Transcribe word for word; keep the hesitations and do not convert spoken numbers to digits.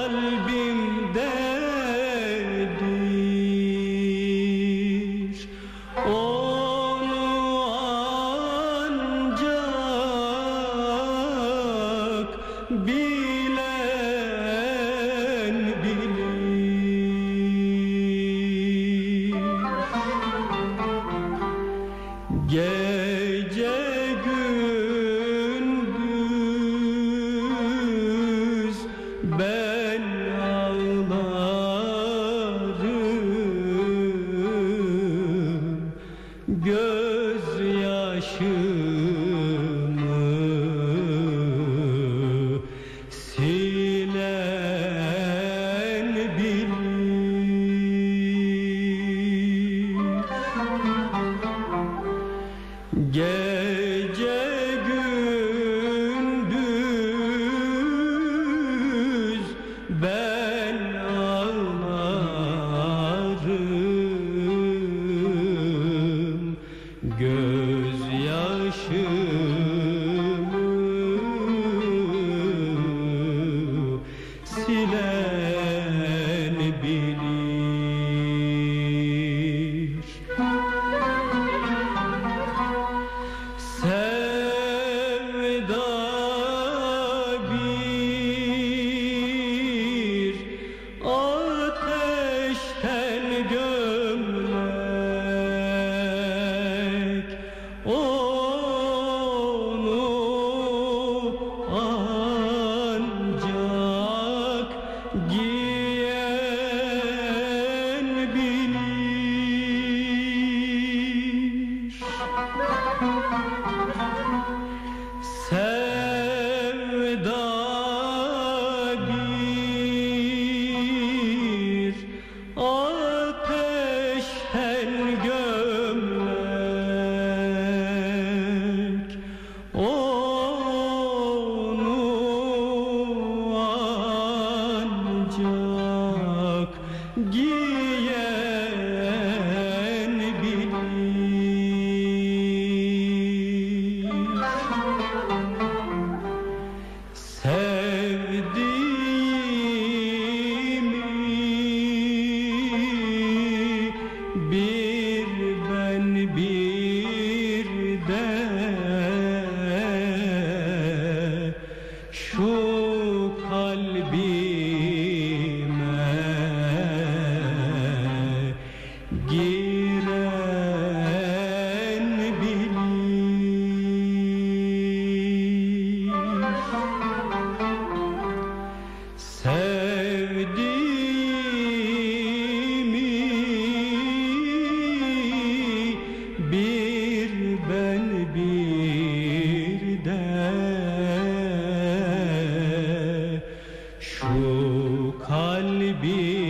kalbimdedir. Onu ancak bilen bilir. Gece gündüz ben ağlarım, gözyaşımı silen bilir. Gece gündüz ben ağlarım, gözyaşımı silen bilir. Sevda bir ateşten gömlek, onu ancak giyen bilir. Sevda bir ateşten gömlek, onu ancak giyen bilir. Sevdiğimi bir ben bir de şu kalbime giren bilir. Sevdiğimi bir ben bir de şu kalbime